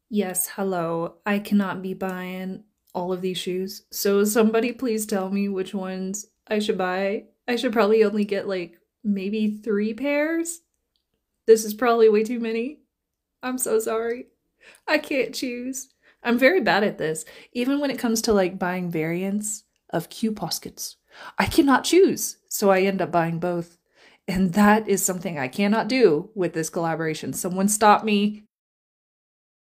Yes, hello. I cannot be buying all of these shoes. So somebody please tell me which ones I should buy. I should probably only get like maybe 3 pairs. This is probably way too many. I'm so sorry. I can't choose. I'm very bad at this. Even when it comes to like buying variants of Q Poskets, I cannot choose. So I end up buying both. And that is something I cannot do with this collaboration. Someone stop me.